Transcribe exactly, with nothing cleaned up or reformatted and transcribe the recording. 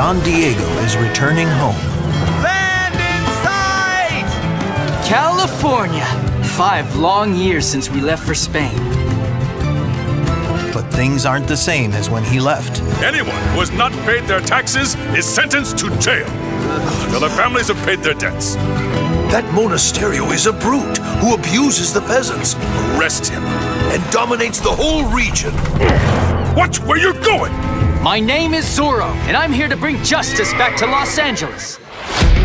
Don Diego is returning home. Land in sight! California! Five long years since we left for Spain. But things aren't the same as when he left. Anyone who has not paid their taxes is sentenced to jail until their families have paid their debts. That Monasterio is a brute who abuses the peasants. Arrest him and dominates the whole region. Watch where you're going! My name is Zorro, and I'm here to bring justice back to Los Angeles.